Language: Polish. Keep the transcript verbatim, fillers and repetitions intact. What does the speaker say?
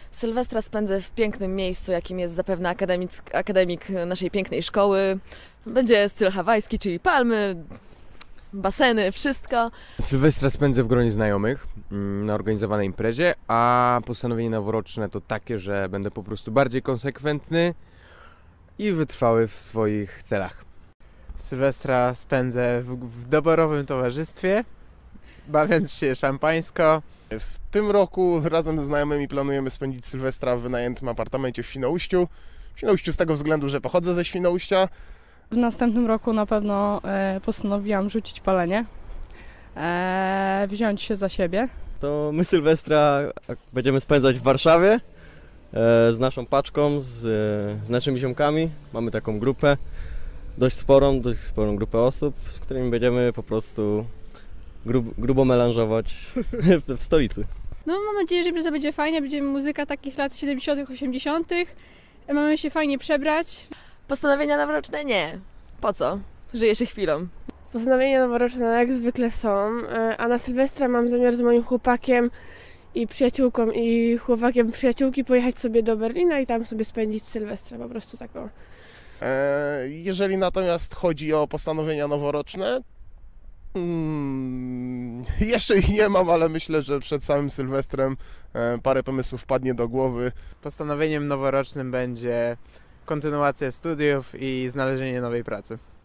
Sylwestra spędzę w pięknym miejscu, jakim jest zapewne akademik, akademik naszej pięknej szkoły. Będzie styl hawajski, czyli palmy, baseny, wszystko. Sylwestra spędzę w gronie znajomych na organizowanej imprezie, a postanowienie noworoczne to takie, że będę po prostu bardziej konsekwentny i wytrwały w swoich celach. Sylwestra spędzę w, w doborowym towarzystwie, bawiąc się szampańsko. W tym roku razem ze znajomymi planujemy spędzić Sylwestra w wynajętym apartamencie w Świnoujściu. W Świnoujściu z tego względu, że pochodzę ze Świnoujścia. W następnym roku na pewno e, postanowiłam rzucić palenie, e, wziąć się za siebie. To my Sylwestra będziemy spędzać w Warszawie e, z naszą paczką, z, z naszymi ziomkami. Mamy taką grupę, dość sporą, dość sporą grupę osób, z którymi będziemy po prostu grub, grubo melanżować w, w stolicy. No mam nadzieję, że impreza będzie fajna, będzie muzyka takich lat siedemdziesiątych, osiemdziesiątych. Mamy się fajnie przebrać. Postanowienia noworoczne nie. Po co? Żyje się chwilą. Postanowienia noworoczne jak zwykle są, a na Sylwestra mam zamiar z moim chłopakiem i przyjaciółką i chłopakiem przyjaciółki pojechać sobie do Berlina i tam sobie spędzić Sylwestra, po prostu taką. Jeżeli natomiast chodzi o postanowienia noworoczne, hmm, jeszcze ich nie mam, ale myślę, że przed samym Sylwestrem parę pomysłów wpadnie do głowy. Postanowieniem noworocznym będzie kontynuacja studiów i znalezienie nowej pracy.